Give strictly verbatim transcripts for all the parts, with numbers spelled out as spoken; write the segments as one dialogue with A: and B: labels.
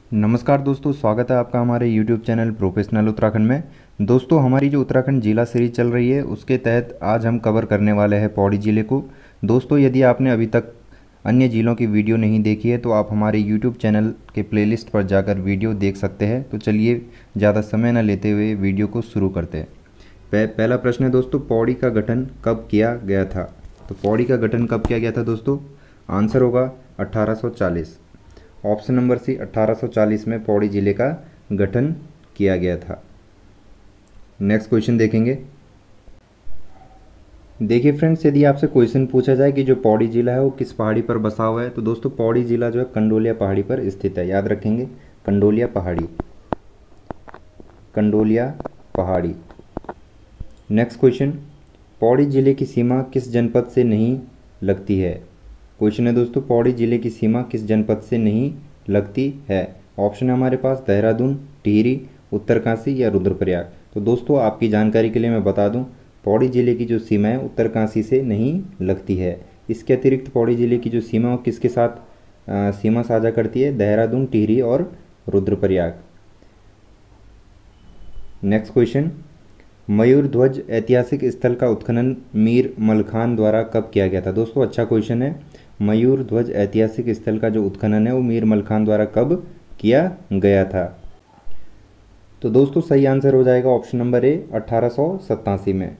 A: नमस्कार दोस्तों, स्वागत है आपका हमारे यूट्यूब चैनल प्रोफेशनल उत्तराखंड में। दोस्तों, हमारी जो उत्तराखंड जिला सीरीज चल रही है उसके तहत आज हम कवर करने वाले हैं पौड़ी ज़िले को। दोस्तों, यदि आपने अभी तक अन्य ज़िलों की वीडियो नहीं देखी है तो आप हमारे यूट्यूब चैनल के प्लेलिस्ट पर जाकर वीडियो देख सकते हैं। तो चलिए ज़्यादा समय न लेते हुए वीडियो को शुरू करते हैं। पहला प्रश्न है दोस्तों, पौड़ी का गठन कब किया गया था? तो पौड़ी का गठन कब किया गया था दोस्तों? आंसर होगा अट्ठारह सौ चालीस। ऑप्शन नंबर सी, अट्ठारह सौ चालीस में पौड़ी जिले का गठन किया गया था। नेक्स्ट क्वेश्चन देखेंगे। देखिए फ्रेंड्स, यदि आपसे क्वेश्चन पूछा जाए कि जो पौड़ी जिला है वो किस पहाड़ी पर बसा हुआ है, तो दोस्तों पौड़ी जिला जो है कंडोलिया पहाड़ी पर स्थित है। याद रखेंगे, कंडोलिया पहाड़ी, कंडोलिया पहाड़ी। नेक्स्ट क्वेश्चन, पौड़ी जिले की सीमा किस जनपद से नहीं लगती है? क्वेश्चन है दोस्तों, पौड़ी जिले की सीमा किस जनपद से नहीं लगती है? ऑप्शन है हमारे पास देहरादून, टिहरी, उत्तरकाशी या रुद्रप्रयाग। तो दोस्तों आपकी जानकारी के लिए मैं बता दूं, पौड़ी जिले की जो सीमा है उत्तरकाशी से नहीं लगती है। इसके अतिरिक्त पौड़ी जिले की जो सीमा है किसके साथ आ, सीमा साझा करती है? देहरादून, टिहरी और रुद्रप्रयाग। नेक्स्ट क्वेश्चन, मयूर ध्वज ऐतिहासिक स्थल का उत्खनन मीर मलखान द्वारा कब किया गया था? दोस्तों अच्छा क्वेश्चन है। मयूर ध्वज ऐतिहासिक स्थल का जो उत्खनन है वो मीर मलखान द्वारा कब किया गया था? तो दोस्तों सही आंसर हो जाएगा ऑप्शन नंबर ए, अठारह सौ सतासी में,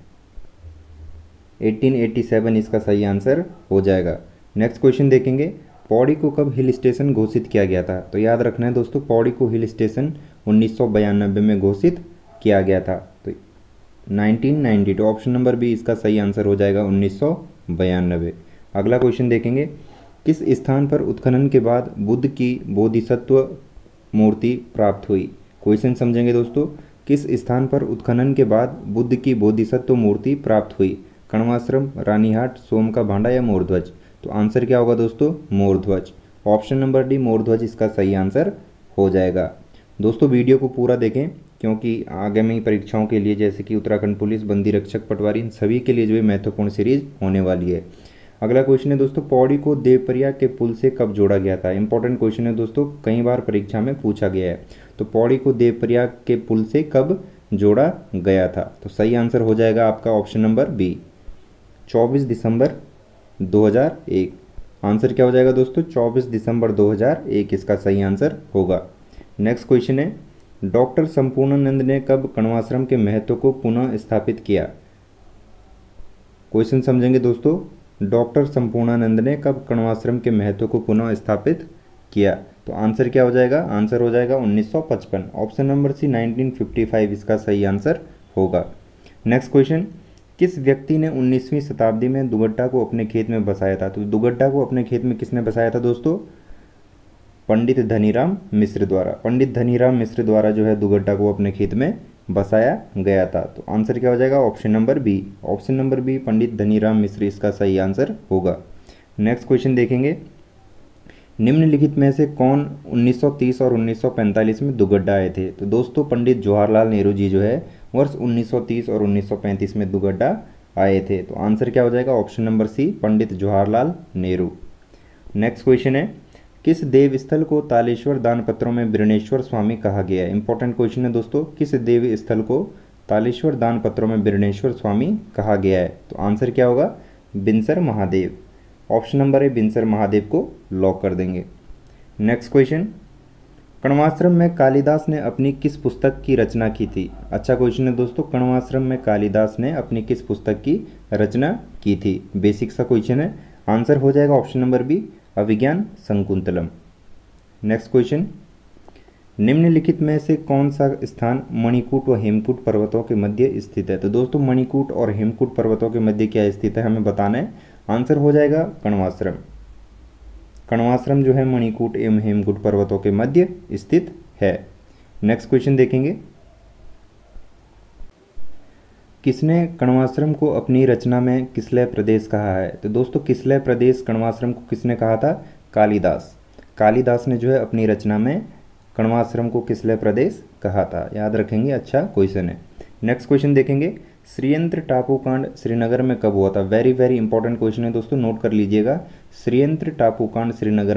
A: अठारह सौ सत्तासी इसका सही आंसर हो जाएगा। नेक्स्ट क्वेश्चन देखेंगे, पौड़ी को कब हिल स्टेशन घोषित किया गया था? तो याद रखना है दोस्तों, पौड़ी को हिल स्टेशन उन्नीस सौ बयानबे में घोषित किया गया था। तो nineteen ninety two, option number B इसका सही आंसर हो जाएगा उन्नीस सौ बयानबे। अगला क्वेश्चन देखेंगे, किस स्थान पर उत्खनन के बाद बुद्ध की बोधिसत्व मूर्ति प्राप्त हुई? क्वेश्चन समझेंगे दोस्तों, किस स्थान पर उत्खनन के बाद बुद्ध की बोधिसत्व मूर्ति प्राप्त हुई? कण्वाश्रम, रानीहाट, सोम का भांडा या मोरध्वज? तो आंसर क्या होगा दोस्तों? Mordhwaj. Option number D Mordhwaj इसका सही आंसर हो जाएगा। दोस्तों वीडियो को पूरा देखें, क्योंकि आगामी परीक्षाओं के लिए जैसे कि उत्तराखंड पुलिस, बंदी रक्षक, पटवारी, इन सभी के लिए जो है महत्वपूर्ण सीरीज होने वाली है। अगला क्वेश्चन है दोस्तों, पौड़ी को देवप्रयाग के पुल से कब जोड़ा गया था? इंपॉर्टेंट क्वेश्चन है दोस्तों, कई बार परीक्षा में पूछा गया है। तो पौड़ी को देवप्रयाग के पुल से कब जोड़ा गया था? तो सही आंसर हो जाएगा आपका ऑप्शन नंबर बी, चौबीस दिसंबर दो हज़ार एक। आंसर क्या हो जाएगा दोस्तों? चौबीस दिसंबर दो हज़ार एक इसका सही आंसर होगा। नेक्स्ट क्वेश्चन है, डॉक्टर संपूर्णानंद ने कब कण्वाश्रम के महत्व को पुनः स्थापित किया? क्वेश्चन समझेंगे दोस्तों, डॉक्टर संपूर्णानंद ने कब कण्वाश्रम के महत्व को पुनः स्थापित किया? तो आंसर क्या हो जाएगा? आंसर हो जाएगा उन्नीस सौ पचपन। Option number C nineteen fifty five इसका सही आंसर होगा। नेक्स्ट क्वेश्चन, किस व्यक्ति ने उन्नीसवीं शताब्दी में दुगड्डा को अपने खेत में बसाया था? तो दुगड्डा को अपने खेत में किसने बसाया था दोस्तों? पंडित धनीराम मिश्र द्वारा। पंडित धनीराम मिश्र द्वारा जो है दुगड्डा को अपने खेत में बसाया गया था। तो आंसर क्या हो जाएगा? Option number B, option number B Pandit Dhaniram Mishra इसका सही आंसर होगा। नेक्स्ट क्वेश्चन देखेंगे, निम्नलिखित में से कौन उन्नीस सौ तीस और उन्नीस सौ पैंतालीस में दुगड्डा आए थे? तो दोस्तों पंडित जवाहरलाल नेहरू जी जो है वर्ष उन्नीस सौ तीस और उन्नीस सौ पैंतीस में दुगड्डा आए थे। तो आंसर क्या हो जाएगा? Option number C, Pandit Jawaharlal Nehru. Next question है, किस देव स्थल को तालेश्वर दानपत्रों में बिरणेश्वर स्वामी कहा गया है? इंपॉर्टेंट क्वेश्चन है दोस्तों, किस देव स्थल को तालेश्वर दानपत्रों में बिरणेश्वर स्वामी कहा गया है? तो आंसर क्या होगा? Binsar Mahadev. Option number A Binsar Mahadev को लॉक कर देंगे। नेक्स्ट क्वेश्चन, कण्वाश्रम में कालिदास ने अपनी किस पुस्तक की रचना की थी? अच्छा क्वेश्चन है दोस्तों, कण्वाश्रम में कालिदास ने अपनी किस पुस्तक की रचना की थी? बेसिक सा क्वेश्चन है। आंसर हो जाएगा option number B, Abhigyan Shakuntalam. Next question, निम्नलिखित में से कौन सा स्थान मणिकूट व हेमकूट पर्वतों के मध्य स्थित है? तो दोस्तों मणिकूट और हेमकूट पर्वतों के मध्य क्या स्थित है हमें बताना है। आंसर हो जाएगा कण्वाश्रम। कण्वाश्रम जो है मणिकूट एवं हेमकूट पर्वतों के मध्य स्थित है। नेक्स्ट क्वेश्चन देखेंगे, किसने कण्वाश्रम को अपनी रचना में किसलय प्रदेश कहा है? तो दोस्तों किसलय प्रदेश कण्वाश्रम को किसने कहा था? कालिदास। कालिदास ने जो है अपनी रचना में कण्वाश्रम को किसलय प्रदेश कहा था। याद रखेंगे, अच्छा क्वेश्चन है। नेक्स्ट क्वेश्चन देखेंगे, श्रीयंत्र टापू कांड श्रीनगर में कब हुआ था? वेरी वेरी इंपॉर्टेंट क्वेश्चन है दोस्तों, नोट कर लीजिएगा। श्रीयंत्र टापू कांड श्रीनगर में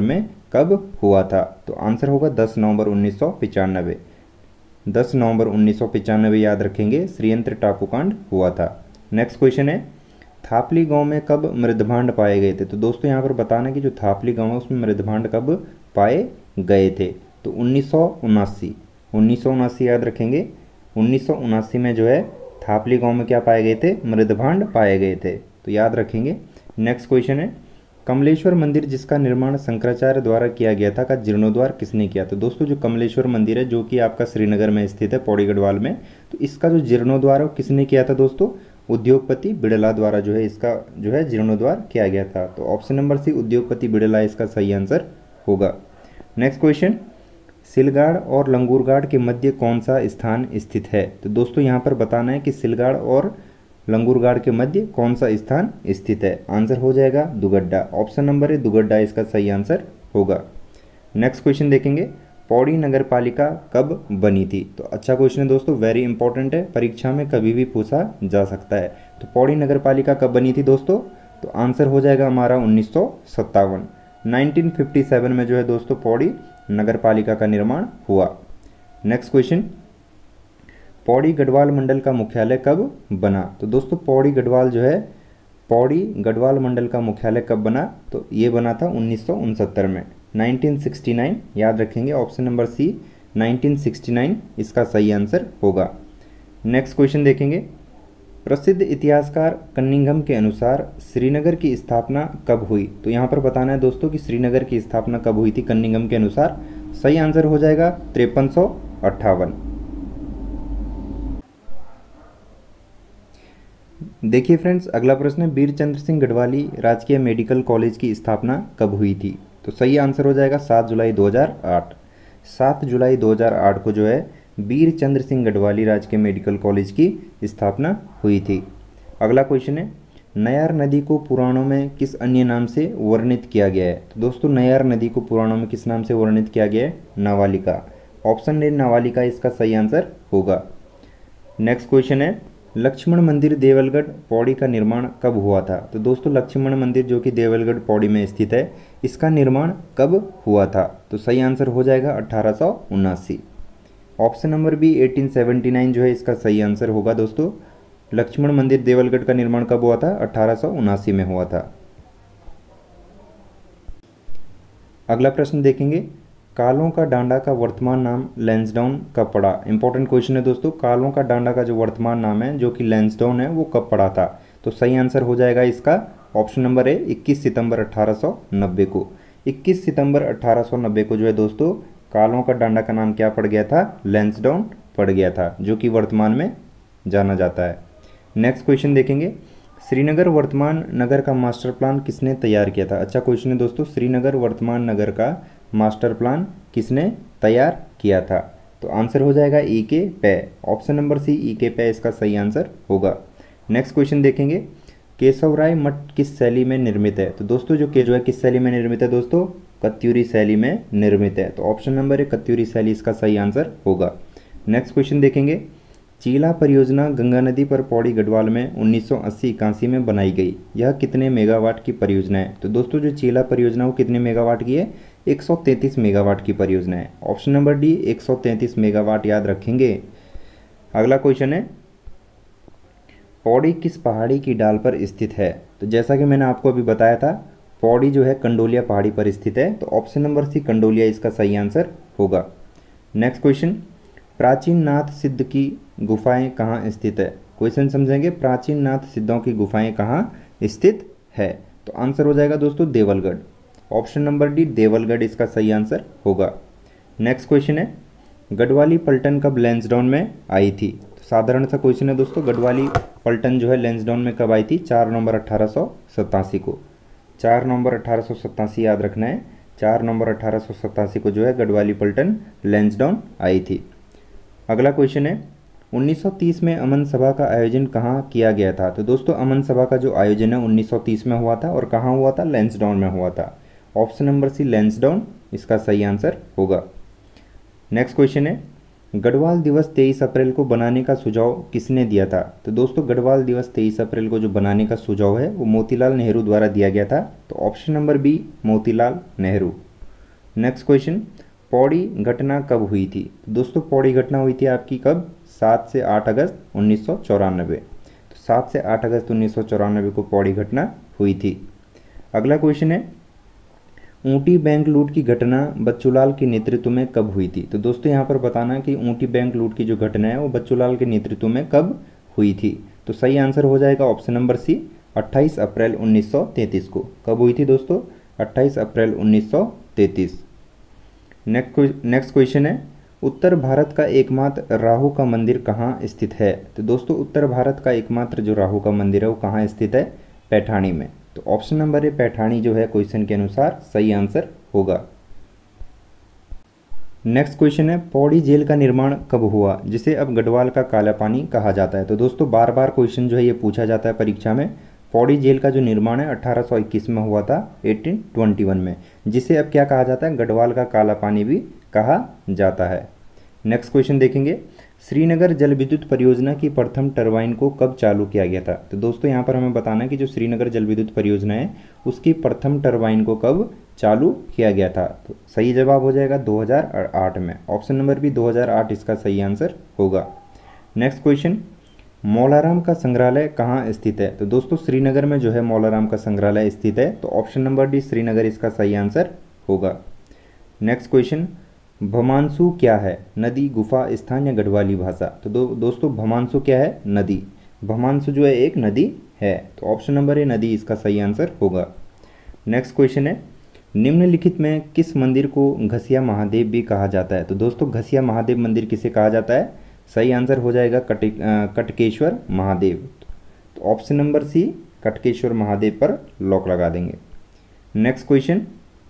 A: कब हुआ था? तो आंसर होगा दस नवंबर उन्नीस सौ पचानवे। दस नवंबर उन्नीस सौ पचानवे याद रखेंगे, श्रीयंत्र टापू कांड हुआ था। नेक्स्ट क्वेश्चन है, थापली गांव में कब मृदभांड पाए गए थे? तो दोस्तों यहाँ पर बताना कि जो थापली गांव है उसमें मृदभांड कब पाए गए थे? तो उन्नीस सौ उनासी उन्नीस सौ उनासी याद रखेंगे। उन्नीस सौ उनासी में जो है थापली गांव में क्या पाए गए थे? मृदभांड पाए गए थे, तो याद रखेंगे। नेक्स्ट क्वेश्चन है, कमलेश्वर मंदिर जिसका निर्माण शंकराचार्य द्वारा किया गया था का जीर्णोद्धार किसने किया? तो दोस्तों जो कमलेश्वर मंदिर है जो कि आपका श्रीनगर में स्थित है, पौड़ी गढ़वाल में, तो इसका जो जीर्णोद्धार है किसने किया था दोस्तों? उद्योगपति बिड़ला द्वारा जो है इसका जो है जीर्णोद्धार किया गया था। तो ऑप्शन नंबर सी उद्योगपति बिड़ला इसका सही आंसर होगा। नेक्स्ट क्वेश्चन, सिलगाड़ और लंगूरगाड़ के मध्य कौन सा स्थान स्थित है? तो दोस्तों यहाँ पर बताना है कि सिलगाड़ और लंगूरगाड़ के मध्य कौन सा स्थान स्थित है? आंसर हो जाएगा दुगड्डा। ऑप्शन नंबर है दुगड्डा इसका सही आंसर होगा। नेक्स्ट क्वेश्चन देखेंगे, पौड़ी नगर पालिका कब बनी थी? तो अच्छा क्वेश्चन है दोस्तों, वेरी इंपॉर्टेंट है, परीक्षा में कभी भी पूछा जा सकता है। तो पौड़ी नगर पालिका कब बनी थी दोस्तों? तो आंसर हो जाएगा हमारा उन्नीस सौ सत्तावन नाइनटीन फिफ्टी सेवन में जो है दोस्तों पौड़ी नगर पालिका का निर्माण हुआ। नेक्स्ट क्वेश्चन, पौड़ी गढ़वाल मंडल का मुख्यालय कब बना? तो दोस्तों पौड़ी गढ़वाल जो है पौड़ी गढ़वाल मंडल का मुख्यालय कब बना? तो ये बना था उन्नीस सौ उनसत्तर में, नाइनटीन सिक्सटी नाइन याद रखेंगे। Option number C nineteen sixty nine इसका सही आंसर होगा। नेक्स्ट क्वेश्चन देखेंगे, प्रसिद्ध इतिहासकार कनिंघम के अनुसार श्रीनगर की स्थापना कब हुई? तो यहाँ पर बताना है दोस्तों कि श्रीनगर की स्थापना कब हुई थी कनिंघम के अनुसार? सही आंसर हो जाएगा तिरपन सौ अट्ठावन। देखिए फ्रेंड्स, अगला प्रश्न है, वीरचंद्र सिंह गढ़वाली राजकीय मेडिकल कॉलेज की स्थापना कब हुई थी? तो सही आंसर हो जाएगा सात जुलाई दो हज़ार आठ। सात जुलाई दो हज़ार आठ को जो है वीरचंद्र सिंह गढ़वाली राजकीय मेडिकल कॉलेज की स्थापना हुई थी। अगला क्वेश्चन है, नयार नदी को पुराणों में किस अन्य नाम से वर्णित किया गया है? तो दोस्तों नयार नदी को पुराणों में किस नाम से वर्णित किया गया है? नावालिका। ऑप्शन ए नावालिका इसका सही आंसर होगा। नेक्स्ट क्वेश्चन है, लक्ष्मण मंदिर देवलगढ़ पौड़ी का निर्माण कब हुआ था? तो दोस्तों लक्ष्मण मंदिर जो कि देवलगढ़ पौड़ी में स्थित है इसका निर्माण कब हुआ था? तो सही आंसर हो जाएगा अट्ठारह सौ उनासी। ऑप्शन नंबर बी अठारह सौ उन्यासी जो है इसका सही आंसर होगा दोस्तों। लक्ष्मण मंदिर देवलगढ़ का निर्माण कब हुआ था? अट्ठारह सौ उनासी में हुआ था। अगला प्रश्न देखेंगे, कालों का डांडा का वर्तमान नाम लैंसडाउन कब पड़ा? इंपॉर्टेंट क्वेश्चन है दोस्तों, कालों का डांडा का जो वर्तमान नाम है जो कि लैंसडाउन है वो कब पड़ा था? तो सही आंसर हो जाएगा इसका ऑप्शन नंबर है इक्कीस सितंबर अट्ठारह सौ नब्बे को। इक्कीस सितंबर अट्ठारह सौ नब्बे को जो है दोस्तों कालों का डांडा का नाम क्या पड़ गया था? लैंसडाउन पड़ गया था, जो कि वर्तमान में जाना जाता है। नेक्स्ट क्वेश्चन देखेंगे, श्रीनगर वर्तमान नगर का मास्टर प्लान किसने तैयार किया था? अच्छा क्वेश्चन है दोस्तों, श्रीनगर वर्तमान नगर का मास्टर प्लान किसने तैयार किया था? तो आंसर हो जाएगा ई के पै। ऑप्शन नंबर सी ई के पै इसका सही आंसर होगा। नेक्स्ट क्वेश्चन देखेंगे, केशवराय मठ किस शैली में निर्मित है? तो दोस्तों जो के जो है किस शैली में निर्मित है दोस्तों? कत्यूरी शैली में निर्मित है। तो ऑप्शन नंबर है कत्यूरी शैली इसका सही आंसर होगा। नेक्स्ट क्वेश्चन देखेंगे, चीला परियोजना गंगा नदी पर पौड़ी गढ़वाल में उन्नीस सौ अस्सी इक्यासी में बनाई गई, यह कितने मेगावाट की परियोजना है? तो दोस्तों जो चीला परियोजना वो कितने मेगावाट की है? एक सौ तैंतीस मेगावाट की परियोजना है। ऑप्शन नंबर डी एक सौ तैंतीस मेगावाट याद रखेंगे। अगला क्वेश्चन है, पौड़ी किस पहाड़ी की डाल पर स्थित है? तो जैसा कि मैंने आपको अभी बताया था पौड़ी जो है कंडोलिया पहाड़ी पर स्थित है, तो ऑप्शन नंबर सी कंडोलिया इसका सही आंसर होगा। नेक्स्ट क्वेश्चन, प्राचीन नाथ सिद्ध की गुफाएं कहाँ स्थित है? क्वेश्चन समझेंगे, प्राचीन नाथ सिद्धों की गुफाएं कहाँ स्थित है? तो आंसर हो जाएगा दोस्तों Devalgarh. Option number D Devalgarh इसका सही आंसर होगा। नेक्स्ट क्वेश्चन है, गढ़वाली पलटन कब लैंसडाउन में आई थी? तो साधारण सा क्वेश्चन है दोस्तों, गढ़वाली पलटन जो है लैंसडाउन में कब आई थी? चार नवंबर अट्ठारह सौ सतासी को। चार नवंबर अट्ठारह सौ सतासी याद रखना है, चार नवंबर अट्ठारह सौ सतासी को जो है गढ़वाली पलटन लैंसडाउन आई थी। अगला क्वेश्चन है, उन्नीस सौ तीस में अमन सभा का आयोजन कहाँ किया गया था? तो दोस्तों अमन सभा का जो आयोजन है उन्नीस सौ तीस में हुआ था और कहाँ हुआ था? लैंसडाउन में हुआ था। ऑप्शन नंबर सी लैंसडाउन इसका सही आंसर होगा। नेक्स्ट क्वेश्चन है, गढ़वाल दिवस तेईस अप्रैल को बनाने का सुझाव किसने दिया था? तो दोस्तों गढ़वाल दिवस तेईस अप्रैल को जो बनाने का सुझाव है वो मोतीलाल नेहरू द्वारा दिया गया था। तो option number B Motilal Nehru. Next question, Pauri घटना कब हुई थी? तो दोस्तों पौड़ी घटना हुई थी आपकी कब? सात से आठ अगस्त उन्नीस सौ चौरानबे। तो सात से आठ अगस्त उन्नीस सौ चौरानबे को पौड़ी घटना हुई थी। अगला क्वेश्चन है, ऊटी बैंक लूट की घटना बच्चूलाल के नेतृत्व में कब हुई थी? तो दोस्तों यहाँ पर बताना कि ऊटी बैंक लूट की जो घटना है वो बच्चूलाल के नेतृत्व में कब हुई थी? तो सही आंसर हो जाएगा ऑप्शन नंबर सी, अट्ठाईस अप्रैल उन्नीस सौ तैंतीस को। कब हुई थी दोस्तों? अट्ठाईस अप्रैल उन्नीस सौ तैंतीस। नेक्स्ट नेक्स्ट क्वेश्चन है, उत्तर भारत का एकमात्र राहु का मंदिर कहाँ स्थित है? तो दोस्तों उत्तर भारत का एकमात्र जो राहु का मंदिर है वो कहाँ स्थित है? पैठाणी में। तो ऑप्शन नंबर ए पैठाणी जो है क्वेश्चन के अनुसार सही आंसर होगा। नेक्स्ट क्वेश्चन है, पौड़ी जेल का निर्माण कब हुआ जिसे अब गढ़वाल का काला पानी कहा जाता है? तो दोस्तों बार बार क्वेश्चन जो है ये पूछा जाता है परीक्षा में। पौड़ी जेल का जो निर्माण है अठारह सौ इक्कीस में हुआ था, अठारह सौ इक्कीस में, जिसे अब क्या कहा जाता है? गढ़वाल का काला पानी भी कहा जाता है। नेक्स्ट क्वेश्चन देखेंगे, श्रीनगर जल विद्युत परियोजना की प्रथम टरबाइन को कब चालू किया गया था? तो दोस्तों यहाँ पर हमें बताना है कि जो श्रीनगर जल विद्युत परियोजना है उसकी प्रथम टरबाइन को कब चालू किया गया था? तो सही जवाब हो जाएगा दो हज़ार आठ में। ऑप्शन नंबर भी दो हज़ार आठ इसका सही आंसर होगा। नेक्स्ट क्वेश्चन, मौलाराम का संग्रहालय कहाँ स्थित है? तो दोस्तों श्रीनगर में जो है मौलाराम का संग्रहालय स्थित है। तो ऑप्शन नंबर डी श्रीनगर इसका सही आंसर होगा। नेक्स्ट क्वेश्चन, भमांसु क्या है? नदी, गुफा, स्थान या गढ़वाली भाषा? तो दो दोस्तों भमांसु क्या है? नदी। भमांसु जो है एक नदी है। तो ऑप्शन नंबर ए नदी इसका सही आंसर होगा। नेक्स्ट क्वेश्चन है, निम्नलिखित में किस मंदिर को घसिया महादेव भी कहा जाता है? तो दोस्तों घसिया महादेव मंदिर किसे कहा जाता है? सही आंसर हो जाएगा कट कटकेश्वर महादेव। तो option number C Katkeshwar Mahadev पर लॉक लगा देंगे। नेक्स्ट क्वेश्चन,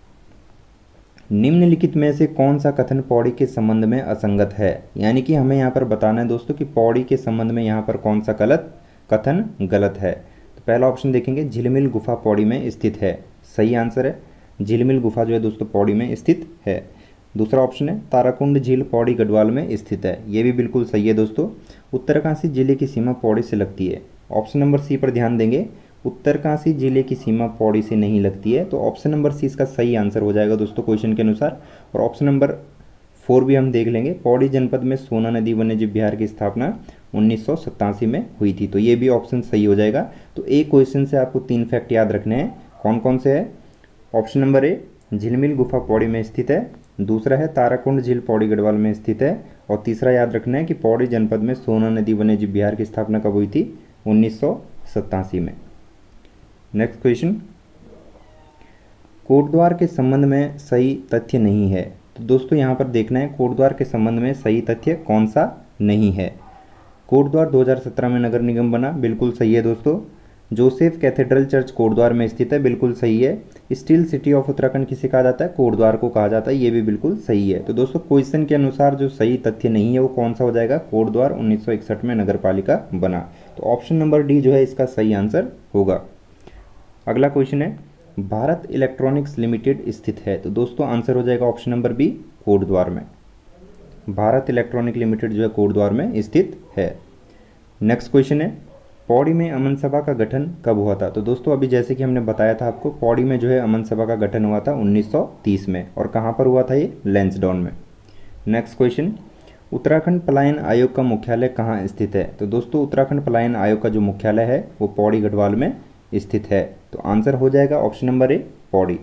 A: निम्नलिखित में से कौन सा कथन पौड़ी के संबंध में असंगत है? यानी कि हमें यहाँ पर बताना है दोस्तों कि पौड़ी के संबंध में यहाँ पर कौन सा गलत कथन गलत है। तो पहला ऑप्शन देखेंगे, झिलमिल गुफा पौड़ी में स्थित है। सही आंसर है, झिलमिल गुफा जो है दोस्तों पौड़ी में स्थित है। दूसरा ऑप्शन है, ताराकुंड झील पौड़ी गढ़वाल में स्थित है। ये भी बिल्कुल सही है दोस्तों। उत्तरकाशी जिले की सीमा पौड़ी से लगती है। ऑप्शन नंबर सी पर ध्यान देंगे, उत्तरकाशी जिले की सीमा पौड़ी से नहीं लगती है। तो ऑप्शन नंबर सी इसका सही आंसर हो जाएगा दोस्तों क्वेश्चन के अनुसार। और ऑप्शन नंबर फोर भी हम देख लेंगे, पौड़ी जनपद में सोना नदी वन्यजीव विहार की स्थापना उन्नीस सौ सत्तासी में हुई थी। तो ये भी ऑप्शन सही हो जाएगा। तो एक क्वेश्चन से आपको तीन फैक्ट याद रखने हैं। कौन कौन से है? ऑप्शन नंबर ए झिलमिल गुफा पौड़ी में स्थित है, दूसरा है ताराकुंड झील पौड़ी गढ़वाल में स्थित है, और तीसरा याद रखना है कि पौड़ी जनपद में सोना नदी वन्यजीव विहार की स्थापना कब हुई थी? उन्नीस सौ सत्तासी में। नेक्स्ट क्वेश्चन, कोटद्वार के संबंध में सही तथ्य नहीं है। तो दोस्तों यहाँ पर देखना है कोटद्वार के संबंध में सही तथ्य कौन सा नहीं है। कोटद्वार दो हज़ार सत्रह में नगर निगम बना, बिल्कुल सही है दोस्तों। जोसेफ कैथेड्रल चर्च कोटद्वार में स्थित है, बिल्कुल सही है। स्टील सिटी ऑफ उत्तराखंड किसे कहा जाता है? कोटद्वार को कहा जाता है, ये भी बिल्कुल सही है। तो दोस्तों क्वेश्चन के अनुसार जो सही तथ्य नहीं है वो कौन सा हो जाएगा? कोटद्वार उन्नीस सौ इकसठ में नगर पालिका बना। तो ऑप्शन नंबर डी जो है इसका सही आंसर होगा। अगला क्वेश्चन है, भारत इलेक्ट्रॉनिक्स लिमिटेड स्थित है। तो दोस्तों आंसर हो जाएगा ऑप्शन नंबर बी कोटद्वार में। भारत इलेक्ट्रॉनिक लिमिटेड जो है कोटद्वार में स्थित है। नेक्स्ट क्वेश्चन है, पौड़ी में अमन सभा का गठन कब हुआ था? तो दोस्तों अभी जैसे कि हमने बताया था आपको, पौड़ी में जो है अमन सभा का गठन हुआ था उन्नीस सौ तीस में। और कहाँ पर हुआ था ये? लैंसडाउन में। नेक्स्ट क्वेश्चन, उत्तराखंड पलायन आयोग का मुख्यालय कहाँ स्थित है? तो दोस्तों उत्तराखंड पलायन आयोग का जो मुख्यालय है वो पौड़ी गढ़वाल में स्थित है। तो आंसर हो जाएगा ऑप्शन नंबर ए पौड़ी।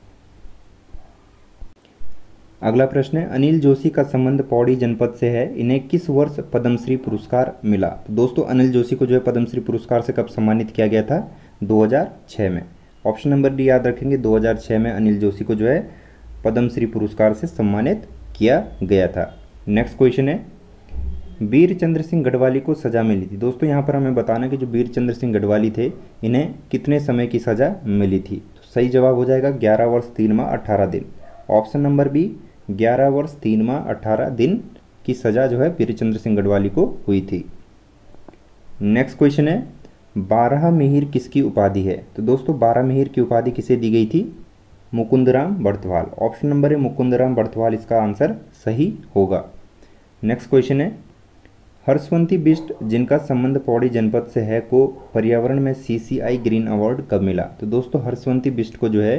A: अगला प्रश्न है, अनिल जोशी का संबंध पौड़ी जनपद से है, इन्हें किस वर्ष पद्मश्री पुरस्कार मिला? तो दोस्तों अनिल जोशी को जो है पद्मश्री पुरस्कार से कब सम्मानित किया गया था? दो हज़ार छह में। ऑप्शन नंबर डी याद रखेंगे, दो हज़ार छह में अनिल जोशी को जो है पद्मश्री पुरस्कार से सम्मानित किया गया था। नेक्स्ट क्वेश्चन है, वीर चंद्र सिंह गढ़वाली को सजा मिली थी। दोस्तों यहाँ पर हमें बताना कि जो वीर चंद्र सिंह गढ़वाली थे इन्हें कितने समय की सजा मिली थी? तो सही जवाब हो जाएगा ग्यारह वर्ष तीन माह अठारह दिन। ऑप्शन नंबर बी ग्यारह वर्ष तीन माह अठारह दिन की सजा जो है वीर चंद्र सिंह गढ़वाली को हुई थी। नेक्स्ट क्वेश्चन है, बारह मिहिर किसकी उपाधि है? तो दोस्तों बारह मिहिर की उपाधि किसे दी गई थी? मुकुंदराम बर्थवाल। ऑप्शन नंबर है मुकुंदराम बर्थवाल इसका आंसर सही होगा। नेक्स्ट क्वेश्चन है, हर्षवंती बिष्ट जिनका संबंध पौड़ी जनपद से है को पर्यावरण में सीसीआई ग्रीन अवार्ड कब मिला? तो दोस्तों हर्षवंती बिष्ट को जो है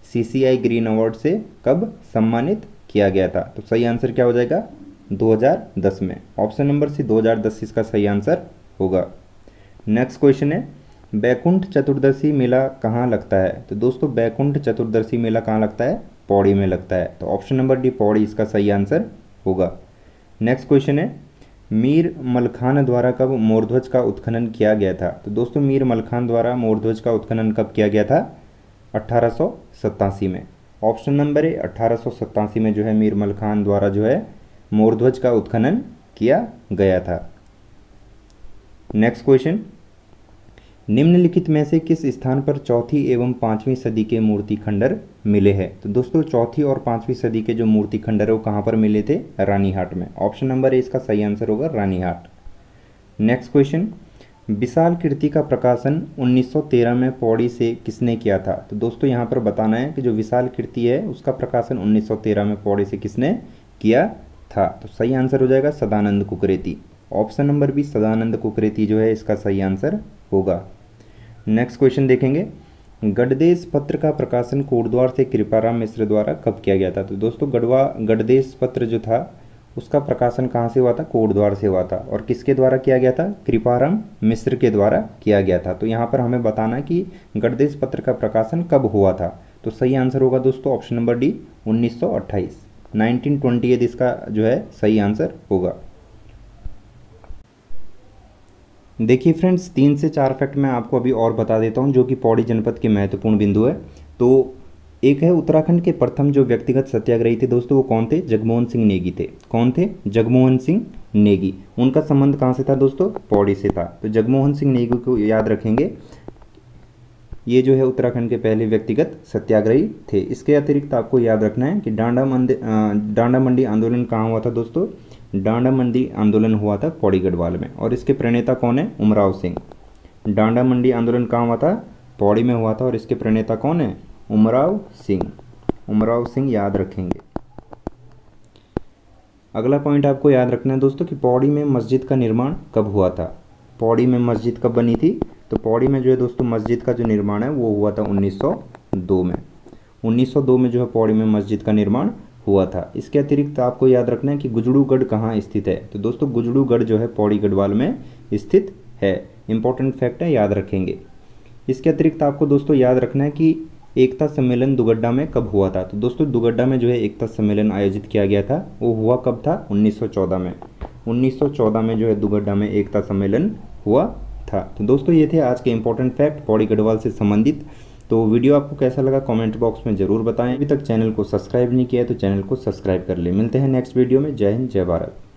A: सी सी आई ग्रीन अवार्ड से कब सम्मानित किया गया था? तो सही आंसर क्या हो जाएगा? दो हज़ार दस में। ऑप्शन नंबर सी दो हज़ार दस इसका सही आंसर होगा। नेक्स्ट क्वेश्चन है, बैकुंठ चतुर्दशी मेला कहाँ लगता है? तो दोस्तों बैकुंठ चतुर्दशी मेला कहाँ लगता है? पौड़ी में लगता है। तो ऑप्शन नंबर डी पौड़ी इसका सही आंसर होगा। नेक्स्ट क्वेश्चन है, मीर मलखान द्वारा कब मोरध्वज का उत्खनन किया गया था? तो दोस्तों मीर मलखान द्वारा मोरध्वज का उत्खनन कब किया गया था? अट्ठारह सौ सत्तासी में। ऑप्शन नंबर ए अट्ठारह सौ सत्तासी में जो है मीर मलखान द्वारा जो है मोरध्वज का उत्खनन किया गया था। नेक्स्ट क्वेश्चन, निम्नलिखित में से किस स्थान पर चौथी एवं पाँचवीं सदी के मूर्ति खंडर मिले हैं? तो दोस्तों चौथी और पाँचवीं सदी के जो मूर्ति खंडर है वो कहाँ पर मिले थे? रानीहाट में। ऑप्शन नंबर ए इसका सही आंसर होगा रानीहाट। नेक्स्ट क्वेश्चन, विशाल कीर्ति का प्रकाशन उन्नीस सौ तेरह में पौड़ी से किसने किया था? तो दोस्तों यहाँ पर बताना है कि जो विशाल कीर्ति है उसका प्रकाशन उन्नीस सौ तेरह में पौड़ी से किसने किया था? तो सही आंसर हो जाएगा Sadanand Kukreti. Option number B Sadanand Kukreti जो है इसका सही आंसर होगा। नेक्स्ट क्वेश्चन देखेंगे, गढ़देश पत्र का प्रकाशन कोटद्वार से कृपाराम मिश्र द्वारा कब किया गया था? तो दोस्तों गढ़वा गढ़देश पत्र जो था उसका प्रकाशन कहाँ से हुआ था? कोटद्वार से हुआ था। और किसके द्वारा किया गया था? कृपाराम मिश्र के द्वारा किया गया था। तो यहाँ पर हमें बताना कि गढ़देश पत्र का प्रकाशन कब हुआ था? तो सही आंसर होगा दोस्तों ऑप्शन नंबर डी उन्नीस सौ अट्ठाईस, नाइनटीन ट्वेंटी एट इसका जो है सही आंसर होगा। देखिए फ्रेंड्स, तीन से चार फैक्ट मैं आपको अभी और बता देता हूं जो कि पौड़ी जनपद के महत्वपूर्ण बिंदु है। तो एक है, उत्तराखंड के प्रथम जो व्यक्तिगत सत्याग्रही थे दोस्तों वो कौन थे? जगमोहन सिंह नेगी थे। कौन थे? जगमोहन सिंह नेगी। उनका संबंध कहाँ से था दोस्तों? पौड़ी से था। तो जगमोहन सिंह नेगी को याद रखेंगे, ये जो है उत्तराखंड के पहले व्यक्तिगत सत्याग्रही थे। इसके अतिरिक्त आपको याद रखना है कि डांडा मंडी डांडा मंडी आंदोलन कहाँ हुआ था दोस्तों? डांडा मंडी आंदोलन हुआ था पौड़ी गढ़वाल में। और इसके प्रणेता कौन है? उमराव सिंह। डांडा मंडी आंदोलन कहाँ हुआ था? पौड़ी में हुआ था। और इसके प्रणेता कौन है? उमराव सिंह। उमराव सिंह याद रखेंगे। अगला पॉइंट आपको याद रखना है दोस्तों कि पौड़ी में मस्जिद का निर्माण कब हुआ था? पौड़ी में मस्जिद कब बनी थी? तो पौड़ी में जो है दोस्तों मस्जिद का जो निर्माण है वो हुआ था उन्नीस सौ दो में। उन्नीस सौ दो में जो है पौड़ी में मस्जिद का निर्माण हुआ था। इसके अतिरिक्त आपको याद रखना है कि गुजड़ूगढ़ कहाँ स्थित है? तो दोस्तों गुजड़ूगढ़ जो है पौड़ी गढ़वाल में स्थित है। इंपॉर्टेंट फैक्ट है, याद रखेंगे। इसके अतिरिक्त आपको दोस्तों याद रखना है कि एकता सम्मेलन दुगड्डा में कब हुआ था? तो दोस्तों दुगड्डा में जो है एकता सम्मेलन आयोजित किया गया था, वो हुआ कब था? उन्नीस सौ चौदह में। उन्नीस सौ चौदह में जो है दुगड्डा में एकता सम्मेलन हुआ था। तो दोस्तों ये थे आज के इंपॉर्टेंट फैक्ट पौड़ी गढ़वाल से संबंधित। तो वीडियो आपको कैसा लगा कमेंट बॉक्स में ज़रूर बताएं। अभी तक चैनल को सब्सक्राइब नहीं किया है तो चैनल को सब्सक्राइब कर लें। मिलते हैं नेक्स्ट वीडियो में। जय हिंद, जय भारत।